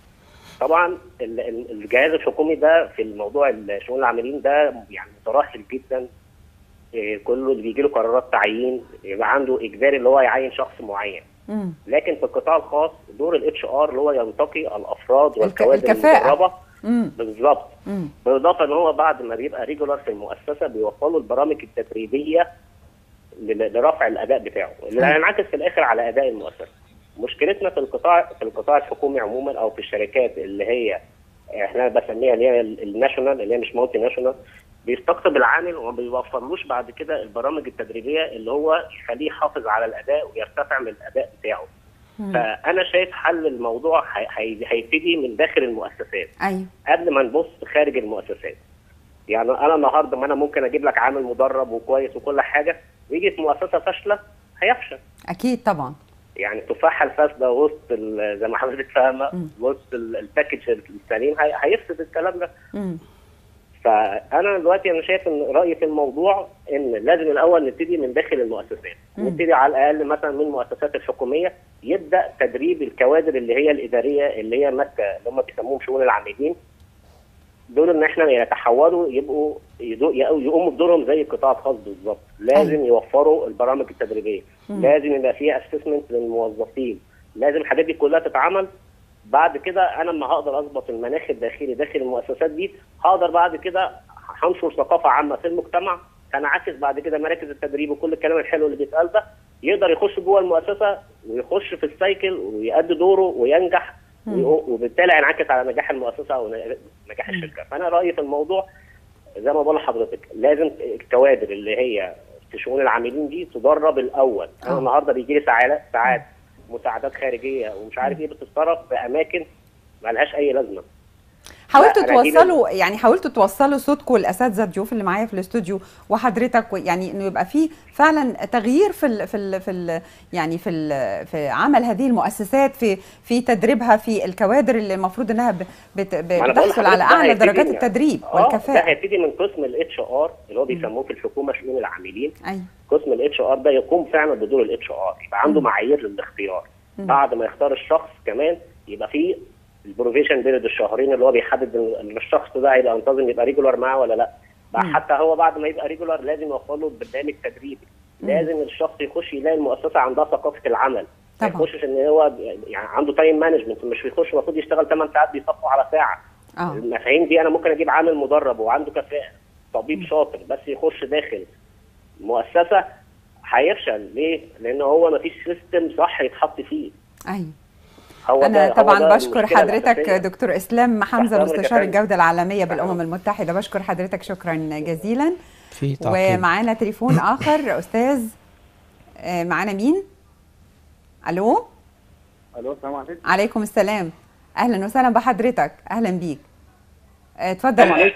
طبعا الجهاز الحكومي ده في الموضوع شؤون العاملين ده يعني مترهل جدا. كله اللي بيجي له قرارات تعيين يبقى عنده اجباري اللي هو يعين شخص معين. مم. لكن في القطاع الخاص دور الاتش ار اللي هو ينتقي الافراد والكوادر المدربه بالظبط، بالاضافه ان هو بعد ما بيبقى ريجولار في المؤسسه بيوفر له البرامج التدريبيه لرفع الاداء بتاعه اللي هينعكس في الاخر على اداء المؤسسه. مشكلتنا في القطاع في القطاع الحكومي عموما او في الشركات اللي هي احنا بسميها اللي هي الناشونال اللي هي مش مالتي ناشونال، بيستقطب العامل وما بيوفرلوش بعد كده البرامج التدريبيه اللي هو يخليه يحافظ على الاداء ويرتفع من الاداء بتاعه. مم. فانا شايف حل الموضوع هيبتدي من داخل المؤسسات.
ايوه
قبل ما نبص خارج المؤسسات. يعني انا النهارده ما انا ممكن اجيب لك عامل مدرب وكويس وكل حاجه ويجي في مؤسسه فاشله هيفشل.
اكيد طبعا.
يعني التفاحه الفاسده وسط زي ما حضرتك فاهمه وسط الباكج السليم هيفسد الكلام ده. مم. فانا دلوقتي انا شايف ان رايي في الموضوع ان لازم الاول نبتدي من داخل المؤسسات، نبتدي على الاقل مثلا من المؤسسات الحكوميه يبدا تدريب الكوادر اللي هي الاداريه اللي هي ماسكه اللي هم بيسموهم شؤون العاملين. دول ان احنا يتحولوا يبقوا يقوموا بدورهم زي القطاع الخاص بالظبط، لازم يوفروا البرامج التدريبيه، لازم يبقى فيها اسسمنت للموظفين، لازم الحاجات دي كلها تتعمل. بعد كده انا لما هقدر اظبط المناخ الداخلي داخل المؤسسات دي هقدر بعد كده هنشر ثقافه عامه في المجتمع تنعكس بعد كده مراكز التدريب وكل الكلام الحلو اللي بيتقال ده يقدر يخش جوه المؤسسه ويخش في السايكل ويؤدي دوره وينجح وبالتالي هينعكس على نجاح المؤسسه او نجاح الشركه. فانا رايي في الموضوع زي ما بقول لحضرتك لازم الكوادر اللي هي في شؤون العاملين دي تدرب الاول. انا النهارده بيجي لي ساعات ساعات مساعدات خارجيه ومش عارف ايه بتتصرف في اماكن ما لهاش اي لازمه.
حاولتوا توصلوا يعني حاولتوا توصلوا صوتكم الاساتذه الضيوف اللي معايا في الاستوديو وحضرتك يعني انه يبقى في فعلا تغيير في ال في ال في ال يعني في ال في عمل هذه المؤسسات في في تدريبها في الكوادر اللي المفروض انها بتحصل على اعلى درجات التدريب
آه والكفاءه. ده هيبتدي من قسم الاتش ار اللي هو بيسموه في الحكومه شؤون العاملين.
ايوه
قسم الاتش ار ده يقوم فعلا بدور الاتش ار، يبقى عنده معايير للاختيار. مم. بعد ما يختار الشخص كمان يبقى في البروفيشن بيريد الشهرين اللي هو بيحدد ان الشخص ده هيبقى منتظم يبقى ريجولار معاه ولا لا. حتى هو بعد ما يبقى ريجولار لازم يوفر له برنامج تدريبي. لازم الشخص يخش يلاقي المؤسسه عندها ثقافه العمل، ما يخشش ان هو يعني عنده تايم مانجمنت، مش بيخش المفروض يشتغل ثمان ساعات بيصفوا على ساعه. اه المفاهيم دي انا ممكن اجيب عامل مدرب وعنده كفاءه، طبيب م. شاطر، بس يخش داخل مؤسسه هيفشل. ليه؟ لان هو ما فيش سيستم صح يتحط فيه.
ايوه. أنا طبعا بشكر حضرتك دكتور إسلام حمزة مستشار الجودة العالمية بالأمم المتحدة، بشكر حضرتك شكرا جزيلا. ومعانا تليفون آخر. أستاذ معانا مين؟ ألو؟
ألو السلام عليكم.
عليكم السلام، أهلا وسهلا بحضرتك، أهلا بيك. اتفضل.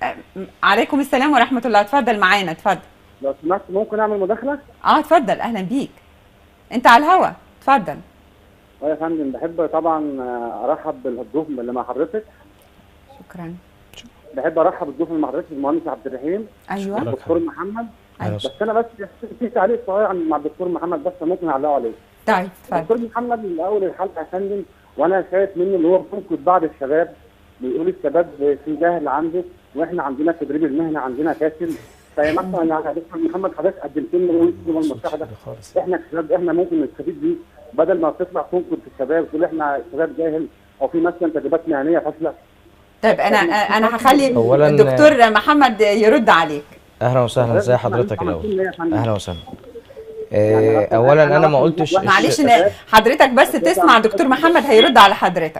عليكم السلام ورحمة الله، اتفضل معانا، اتفضل.
لو سمحت ممكن أعمل مداخلة؟
اه اتفضل، أهلا بيك. أنت على الهوا، اتفضل.
اه يا فندم، بحب طبعا ارحب بالضيوف اللي مع حضرتك.
شكرا.
بحب ارحب بالضيوف اللي مع حضرتك، المهندس عبد الرحيم.
ايوه.
الدكتور محمد. أيوة. بس انا بس في تعليق صغير مع الدكتور محمد بس ممكن اعلقه عليه.
طيب اتفضل.
الدكتور محمد من اول الحلقه يا فندم وانا شايف منه اللي هو بينقد بعض الشباب، بيقول الشباب في جهل عنده واحنا عندنا تدريب المهنه عندنا كاسل. فمثلا يعني دكتور محمد حضرتك قدمت لنا الامم المتحده، احنا كشباب احنا ممكن نستفيد بيه بدل ما تطلع تنقد في الشباب تقول احنا شباب جاهل او في مثلا تدريبات مهنيه فاشله.
طيب انا انا هخلي الدكتور محمد يرد عليك.
اهلا وسهلا، ازي حضرتك الاول؟ اهلا وسهلا. آه اولا انا ما قلتش
معلش حضرتك بس تسمع دكتور محمد هيرد على حضرتك.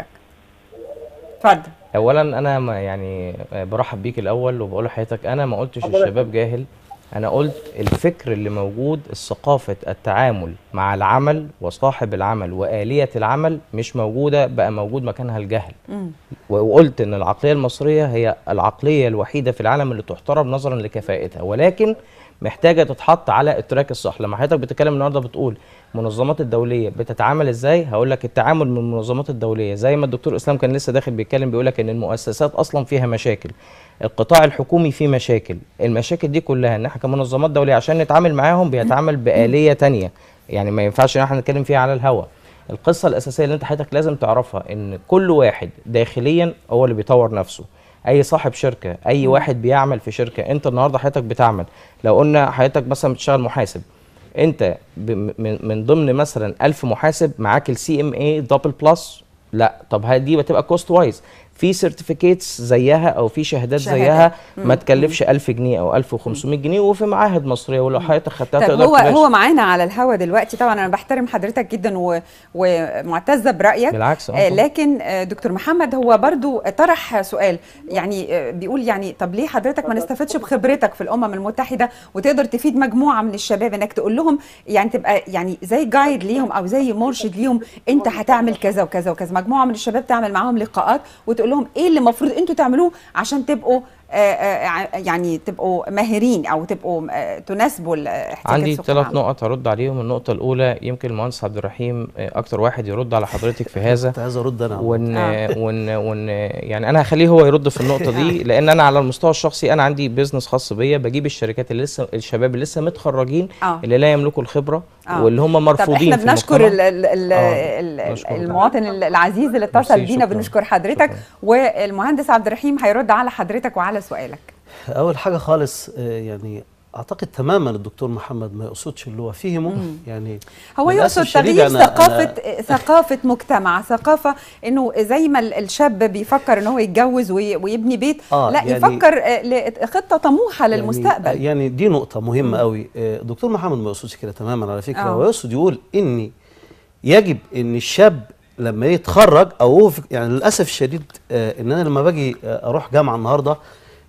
اتفضل.
اولا انا ما يعني برحب بيك الاول وبقول لحضرتك انا ما قلتش الشباب جاهل، أنا قلت الفكر اللي موجود، الثقافة التعامل مع العمل وصاحب العمل وآلية العمل مش موجودة، بقى موجود مكانها الجهل. م. وقلت إن العقلية المصرية هي العقلية الوحيدة في العالم اللي تحترم نظرا لكفاءتها، ولكن محتاجة تتحط على التراك الصح. لما حضرتك بتتكلم النهارده بتقول المنظمات الدولية بتتعامل ازاي، هقول لك التعامل من المنظمات الدولية زي ما الدكتور إسلام كان لسه داخل بيتكلم بيقول لك إن المؤسسات أصلا فيها مشاكل، القطاع الحكومي فيه مشاكل، المشاكل دي كلها ان احنا كمنظمات دوليه عشان نتعامل معاهم بيتعامل بآلية تانية، يعني ما ينفعش ان احنا نتكلم فيها على الهواء. القصه الاساسيه اللي انت حضرتك لازم تعرفها ان كل واحد داخليا هو اللي بيطور نفسه. اي صاحب شركه، اي واحد بيعمل في شركه، انت النهارده حضرتك بتعمل، لو قلنا حضرتك مثلا بتشتغل محاسب، انت من ضمن مثلا ألف محاسب معاك السي ام اي دبل بلس، لا طب هي دي بتبقى كوست وايز، في سيرتيفيكيتس زيها او في شهادات زيها ما تكلفش ألف جنيه او ألف وخمسمائة جنيه وفي معاهد مصريه، ولو حضرتك خدتها تقدر
هو تباشر. هو معانا على الهوا دلوقتي، طبعا انا بحترم حضرتك جدا و... ومعتزه برايك،
بالعكس.
آه لكن آه دكتور محمد هو برضو طرح سؤال، يعني آه بيقول يعني طب ليه حضرتك ما نستفدش بخبرتك في الامم المتحده وتقدر تفيد مجموعه من الشباب، انك تقول لهم يعني تبقى يعني زي جايد ليهم او زي مرشد ليهم، انت هتعمل كذا وكذا وكذا، مجموعه من الشباب تعمل معاهم لقاءات وتقول لهم ايه اللي المفروض انتوا تعملوه عشان تبقوا آآ آآ يعني تبقوا ماهرين او تبقوا تناسبوا الاحتياجات.
عندي ثلاث نقط هرد عليهم. النقطه الاولى يمكن المهندس عبد الرحيم اكتر واحد يرد على حضرتك في هذا.
كنت عايز ارد انا.
ون آه. ون ون يعني انا هخليه هو يرد في النقطه دي، لان انا على المستوى الشخصي انا عندي بيزنس خاص بيا، بجيب الشركات اللي لسه الشباب اللي لسه متخرجين آه. اللي لا يملكوا الخبره آه. واللي هم مرفوضين.
طب احنا بنشكر ال ال ال آه. المواطن العزيز اللي اتصل بينا، بنشكر حضرتك شكرا. والمهندس عبد الرحيم هيرد على حضرتك وعلى سؤالك.
اول حاجه خالص يعني اعتقد تماما الدكتور محمد ما يقصدش اللي هو فهمه، يعني
هو يقصد تغيير ثقافه أنا ثقافه مجتمع، ثقافه انه زي ما الشاب بيفكر ان هو يتجوز ويبني بيت آه لا يعني يفكر خطه طموحه
يعني
للمستقبل.
يعني دي نقطه مهمه قوي. الدكتور محمد ما يقصدش كده تماما على فكره. هو يقصد يقول ان يجب ان الشاب لما يتخرج او هو يعني للاسف الشديد ان انا لما باجي اروح جامعه النهارده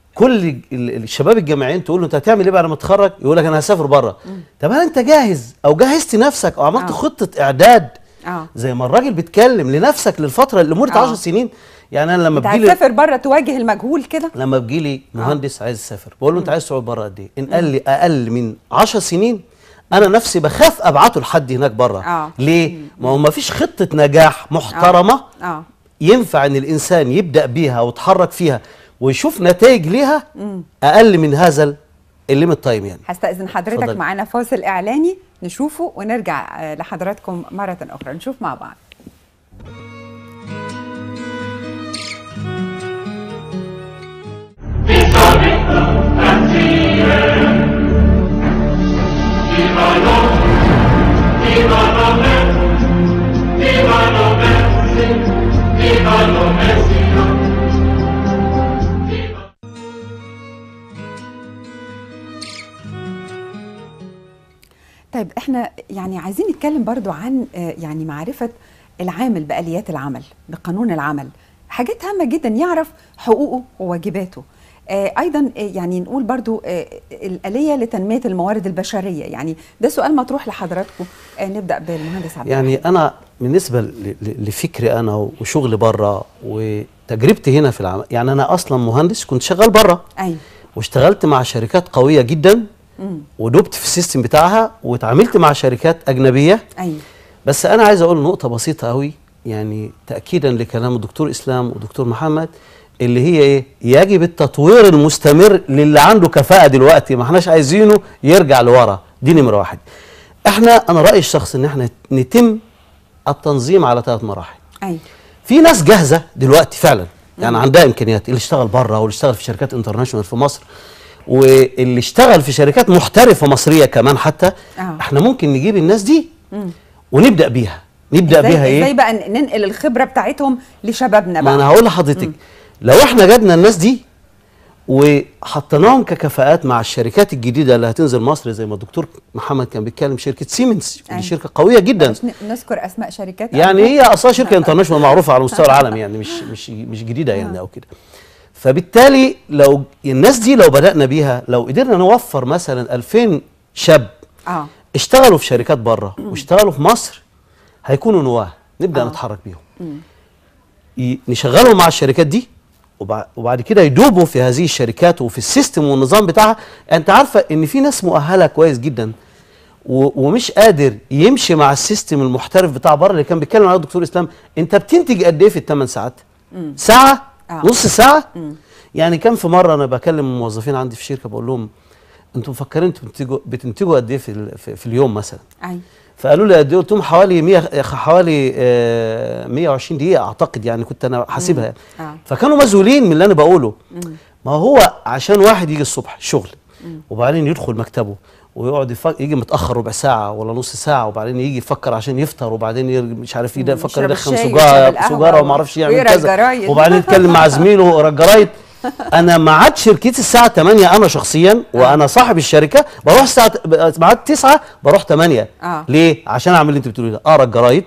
كل الشباب الجامعيين تقول له انت هتعمل ايه بعد ما تتخرج؟ يقول لك انا هسافر بره. طب هل انت جاهز او جهزت نفسك او عملت أوه. خطه اعداد أوه. زي ما الراجل بيتكلم لنفسك للفتره لمده عشر سنين؟ يعني انا لما بجي لي
هتسافر بره تواجه المجهول كده؟
لما بيجي لي مهندس عايز يسافر بقول له انت عايز تقعد بره قد ايه؟ ان قال لي اقل من عشر سنين انا نفسي بخاف ابعته لحد هناك بره. ليه؟ ما هو ما فيش خطه نجاح محترمه أوه. أوه. ينفع ان الانسان يبدا بيها ويتحرك فيها ويشوف نتائج ليها اقل من هذا الليمت تايم. يعني
هستأذن حضرتك فضل. معانا فاصل اعلاني نشوفه ونرجع لحضراتكم مره اخرى نشوف مع بعض.
بصدق
احنا يعني عايزين نتكلم برضو عن يعني معرفة العامل بآليات العمل، بقانون العمل، حاجات هامة جدا يعرف حقوقه وواجباته. آه ايضا يعني نقول برضو آه الآلية لتنمية الموارد البشرية، يعني ده سؤال مطروح لحضراتكم. آه نبدأ بالمهندس عبد
يعني انا بالنسبة لفكري انا وشغلي بره وتجربتي هنا في العمل، يعني انا اصلا مهندس كنت شغال بره.
ايوه.
واشتغلت مع شركات قوية جدا ودبت في السيستم بتاعها، واتعاملت مع شركات أجنبية.
أيوة.
بس أنا عايز أقول نقطة بسيطة قوي، يعني تأكيدا لكلام الدكتور إسلام والدكتور محمد، اللي هي إيه؟ يجب التطوير المستمر للي عنده كفاءة دلوقتي، ما احناش عايزينه يرجع لورا. دي نمرة واحد. احنا أنا رأيي الشخصي إن احنا نتم التنظيم على ثلاث مراحل.
أيوة.
في ناس جاهزة دلوقتي فعلا، يعني عندها إمكانيات، اللي اشتغل بره واللي اشتغل في شركات انترناشونال في مصر، واللي اشتغل في شركات محترفه مصريه كمان حتى. أوه. احنا ممكن نجيب الناس دي مم. ونبدا بيها. نبدا بيها ايه؟
ازاي بقى ننقل الخبره بتاعتهم لشبابنا بقى؟
ما انا هقول لحضرتك، لو احنا جبنا الناس دي وحطيناهم ككفاءات مع الشركات الجديده اللي هتنزل مصر، زي ما الدكتور محمد كان بيتكلم، شركه سيمنز دي شركه قويه جدا.
نذكر اسماء شركات
يعني هي اصلا شركه انترناشونال معروفه على مستوى العالم، يعني مش مش مش جديده يعني او كده. فبالتالي لو الناس دي لو بدأنا بيها، لو قدرنا نوفر مثلا ألفين شاب آه. اشتغلوا في شركات بره واشتغلوا في مصر، هيكونوا نواه نبدأ آه. نتحرك بيهم. نشغلهم مع الشركات دي، وبعد كده يدوبوا في هذه الشركات وفي السيستم والنظام بتاعها. انت عارفه ان في ناس مؤهله كويس جدا ومش قادر يمشي مع السيستم المحترف بتاع بره، اللي كان بيتكلم عليه الدكتور اسلام. انت بتنتج قد ايه في الثمان ساعات؟ مم. ساعه؟ آه. نص ساعه؟ مم. يعني كان في مره انا بكلم الموظفين عندي في الشركه، بقول لهم انتم مفكرين انتم بتنتجوا بتنتجوا قد ايه في, في, في اليوم مثلا؟ ايوه. فقالوا لي قد ايه؟ قلت لهم حوالي مية، حوالي آه مية وعشرين دقيقه اعتقد، يعني كنت انا حاسبها يعني. آه. فكانوا مذهولين من اللي انا بقوله. مم. ما هو عشان واحد يجي الصبح الشغل مم. وبعدين يدخل مكتبه ويقعد يفكر، يجي متاخر ربع ساعه ولا نص ساعه، وبعدين يجي يفكر عشان يفطر، وبعدين مش عارف يفكر يدخن سجاره سجاره وما اعرفش يعمل كذا، وبعدين يتكلم مع زميله ويقرا الجرايد. انا ميعاد شركتي الساعه تمانية انا شخصيا، وانا صاحب الشركه، بروح الساعه ميعاد تسعة بروح تمانية. آه. ليه؟ عشان اعمل اللي انت بتقوليه ده، اقرا الجرايد،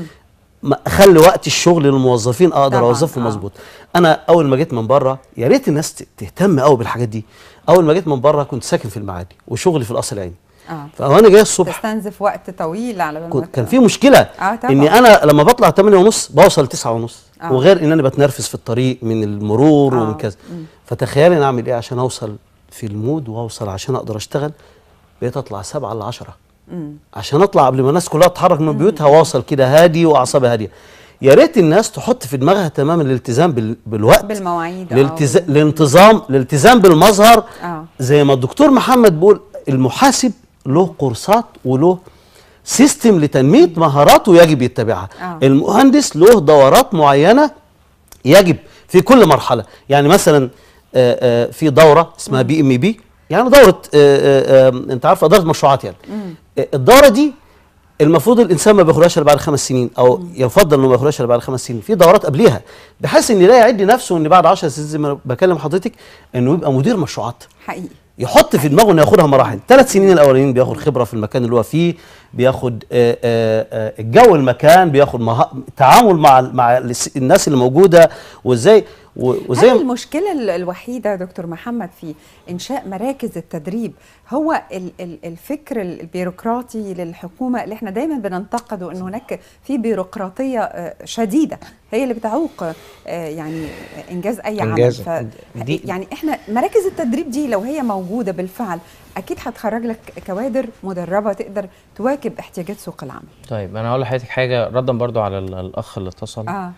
اخلي وقت الشغل للموظفين اقدر اوظفهم مظبوط. انا اول ما جيت من بره، يا ريت الناس تهتم قوي بالحاجات دي. اول ما جيت من بره كنت ساكن في المعادي وشغلي في القصر العيني. اه فانا جاي الصبح
تستنزف وقت طويل على بال
كان في مشكله. اه طبعا. اني انا لما بطلع تمانية ونص بوصل تسعة ونص. آه. وغير ان انا بتنرفز في الطريق من المرور. آه. ومن كذا. فتخيلي انا اعمل ايه عشان اوصل في المود واوصل عشان اقدر اشتغل. بقيت اطلع سبعة ل عشرة عشان اطلع قبل ما الناس كلها تتحرك من بيوتها، واوصل كده هادي واعصابي هاديه. يا ريت الناس تحط في دماغها تماما الالتزام بال... بالوقت،
بالمواعيد،
الالتز... الانتظام، الالتزام بالمظهر. آه. زي ما الدكتور محمد بيقول، المحاسب له كورسات وله سيستم لتنميه مهاراته يجب يتبعها. آه. المهندس له دورات معينه يجب في كل مرحله. يعني مثلا آآ آآ في دوره اسمها بي ام بي، يعني دوره آآ آآ انت عارف اداره مشروعات يعني. مم. الدوره دي المفروض الانسان ما بياخدهاش الا بعد خمس سنين، او مم. يفضل انه ما ياخدهاش الا بعد خمس سنين. في دورات قبليها بحيث ان لا يعد نفسه ان بعد عشر سنين زي ما بكلم حضرتك انه يبقى مدير مشروعات
حقيقي.
يحط في دماغه انه ياخدها مراحل. ثلاث سنين الاولانيين بياخد خبره في المكان اللي هو فيه، بياخد آآ آآ الجو المكان، بياخد مها... تعامل مع مع الناس اللي موجوده وازاي
وزي. هل المشكله الوحيده دكتور محمد في انشاء مراكز التدريب هو الفكر البيروقراطي للحكومه اللي احنا دايما بننتقده، ان هناك في بيروقراطيه شديده هي اللي بتعوق يعني انجاز اي
إنجاز.
عمل؟ يعني احنا مراكز التدريب دي لو هي موجوده بالفعل اكيد هتخرج لك كوادر مدربه تقدر تواكب احتياجات سوق العمل.
طيب انا هقول لحضرتك حاجه ردا برضو على الاخ اللي اتصل. آه.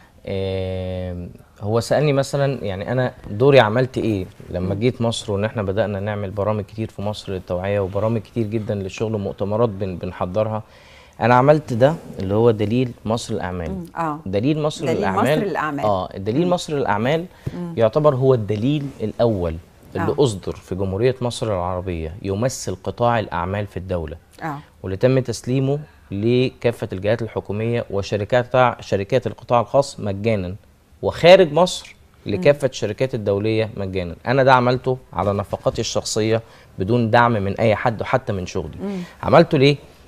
آه هو سألني مثلا، يعني أنا دوري عملت إيه لما جيت مصر، وإن إحنا بدأنا نعمل برامج كتير في مصر للتوعية، وبرامج كتير جدا للشغل ومؤتمرات بن بنحضرها. أنا عملت ده اللي هو دليل مصر للأعمال. آه. دليل مصر
دليل
للأعمال.
مصر للأعمال.
آه دليل مم. مصر للأعمال مم. يعتبر هو الدليل الأول اللي آه. أصدر في جمهورية مصر العربية يمثل قطاع الأعمال في الدولة. آه. واللي تم تسليمه لكافة الجهات الحكومية وشركات شركات القطاع الخاص مجانا، وخارج مصر لكافة الشركات الدولية مجانا. أنا ده عملته على نفقاتي الشخصية بدون دعم من أي حد وحتى من شغلي. مم. عملته ليه؟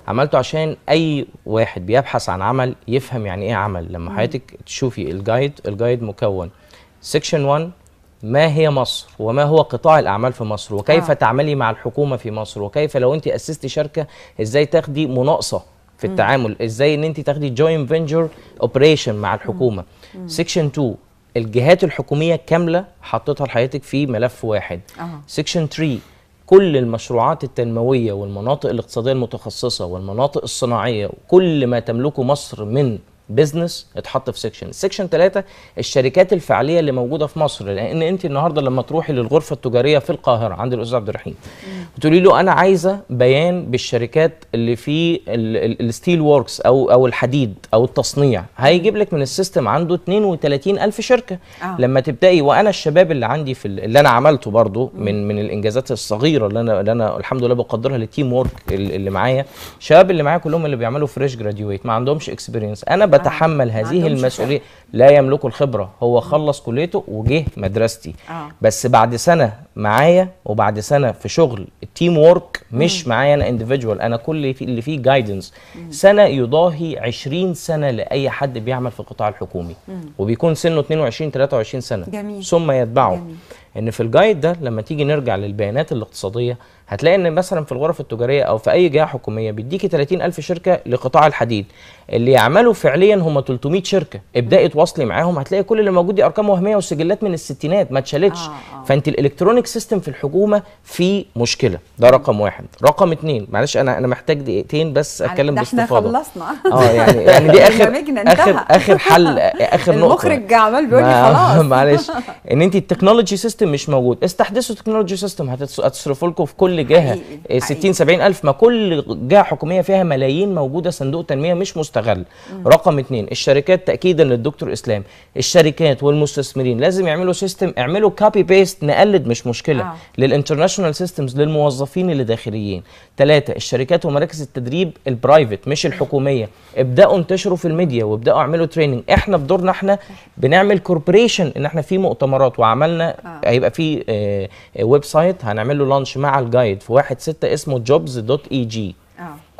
عملته عشان اي واحد بيبحث عن عمل يفهم يعني ايه عمل. لما حضرتك تشوفي الجايد، الجايد مكون سيكشن واحد ما هي مصر وما هو قطاع الاعمال في مصر وكيف آه. تعملي مع الحكومه في مصر، وكيف لو انت اسستي شركه ازاي تاخدي مناقصه في التعامل، ازاي ان انت تاخدي جوين فينجر اوبريشن مع الحكومه. سيكشن اتنين الجهات الحكوميه كامله حطيتها لحضرتك في ملف واحد. سيكشن تلاتة كل المشروعات التنمويه والمناطق الاقتصاديه المتخصصه والمناطق الصناعيه وكل ما تملكه مصر من بزنس اتحط في سيكشن. سيكشن ثلاثة الشركات الفعليه اللي موجوده في مصر، لان انت النهارده لما تروحي للغرفه التجاريه في القاهره عند الاستاذ عبد الرحيم وتقولي له انا عايزه بيان بالشركات اللي في الستيل ووركس او او الحديد او التصنيع، هيجيب لك من السيستم عنده اتنين وتلاتين الف شركه. آه. لما تبداي، وانا الشباب اللي عندي في اللي انا عملته برضو من من الانجازات الصغيره اللي انا اللي انا الحمد لله بقدرها للتيم وورك اللي معايا، الشباب اللي معايا كلهم اللي بيعملوا فريش جراديويت ما عندهمش اكسبيرينس، انا بتحمل آه. هذه المسؤوليه. لا يملكوا الخبره، هو خلص كليته وجه مدرستي. آه. بس بعد سنه معايا وبعد سنه في شغل التيم وورك، مش معايا انا انديفيدوال، انا كل اللي فيه جايدنس، سنه يضاهي عشرين سنه لاي حد بيعمل في القطاع الحكومي. مم. وبيكون سنه اتنين وعشرين تلاتة وعشرين سنه. جميل. ثم يتبعه. جميل. ان في الجايد ده لما تيجي نرجع للبيانات الاقتصاديه هتلاقي ان مثلا في الغرف التجاريه او في اي جهه حكوميه بيديكي تلاتين الف شركه لقطاع الحديد، اللي يعملوا فعليا هم تلتمية شركه، ابداي تواصلي معاهم هتلاقي كل اللي موجود دي ارقام وهميه وسجلات من الستينات ما اتشالتش. آه آه. فانت الالكترونيك سيستم في الحكومه فيه مشكله، ده رقم واحد. رقم اتنين، معلش انا انا محتاج دقيقتين بس اتكلم باستفاضه.
احنا خلصنا.
اه يعني يعني دي اخر اخر اخر حل، اخر نقطه.
المخرج عمال بيقول لي خلاص
معلش ان انت التكنولوجي سيستم مش موجود، استحدثوا تكنولوجي سيستم هتصرفوا لكم في كل جهه ستين سبعين الف، ما كل جهه حكوميه فيها ملايين موجوده صندوق تنميه مش مستغل. مم. رقم اتنين الشركات، تاكيدا للدكتور اسلام، الشركات والمستثمرين لازم يعملوا سيستم، اعملوا كوبي بيست، نقلد مش مشكله آه. للانترناشونال سيستمز للموظفين اللي داخليين. ثلاثة الشركات ومراكز التدريب البرايفت مش الحكوميه، ابداوا انتشروا في الميديا وابداوا اعملوا تريننج. احنا بدورنا احنا بنعمل كوربوريشن، ان احنا في مؤتمرات وعملنا آه. هيبقى في آه ويب سايت هنعمل له لانش مع الجايد في واحد ستة اسمه جوبز دوت اي جي. آه.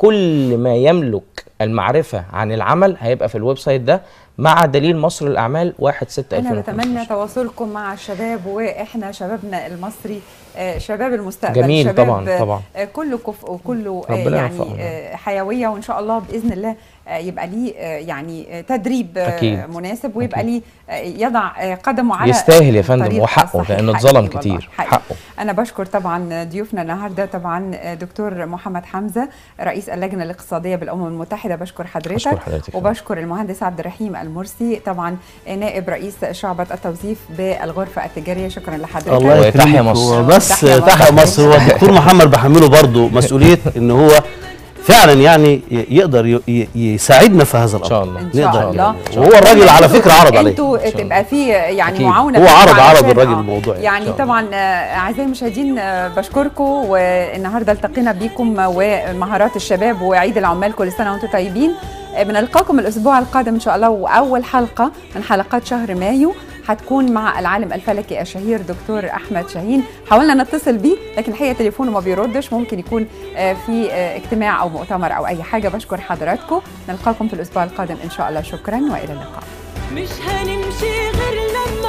كل ما يملك المعرفة عن العمل هيبقى في الويب سايت ده، مع دليل مصر الأعمال واحد ستة ألفين وخمستاشر.
أنا بتمنى تواصلكم مع الشباب، وإحنا شبابنا المصري شباب المستقبل،
جميل.
شباب
طبعا طبعا
كله كفء وكله يعني حيوية، وإن شاء الله بإذن الله يبقى ليه يعني تدريب أكيد. مناسب، ويبقى ليه يضع قدمه على
يستاهل يا فندم، وحقه لأنه اتظلم كتير. حقه.
أنا بشكر طبعا ضيوفنا النهارده، طبعا دكتور محمد حمزة رئيس اللجنة الاقتصادية بالأمم المتحدة، بشكر حضرتك, أشكر حضرتك وبشكر المهندس عبد الرحيم المرسي طبعا نائب رئيس شعبة التوظيف بالغرفة التجارية، شكرا لحضرتك.
الله يتحيا مصر، بس تحيا مصر. هو الدكتور محمد بحمله برضه مسؤولية ان هو فعلا يعني يقدر يساعدنا في هذا الامر ان شاء الله.
ان شاء الله.
وهو الراجل على فكره عرض عليه،
انتوا تبقى في يعني معاونه،
هو عرض عرض الراجل الموضوع
يعني طبعا. اعزائي المشاهدين بشكركم، والنهارده التقينا بيكم ومهارات الشباب وعيد العمال، كل سنه وانتم طيبين. بنلقاكم الاسبوع القادم ان شاء الله، واول حلقه من حلقات شهر مايو هتكون مع العالم الفلكي الشهير دكتور احمد شاهين. حاولنا نتصل بيه لكن الحقيقه تليفونه ما بيردش، ممكن يكون في اجتماع او مؤتمر او اي حاجه. بشكر حضراتكم، نلقاكم في الاسبوع القادم ان شاء الله. شكرا والى اللقاء.
مش هنمشي غير لما